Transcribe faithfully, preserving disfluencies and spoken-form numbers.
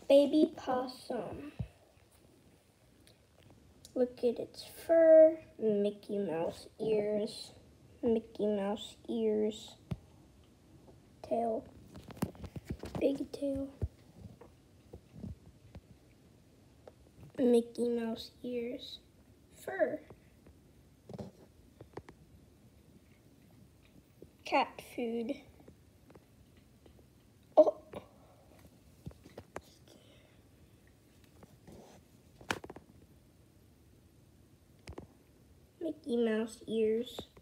baby possum. Look at its fur, Mickey Mouse ears, Mickey Mouse ears, tail, big tail, Mickey Mouse ears, fur, cat food. Oh. Mickey Mouse ears.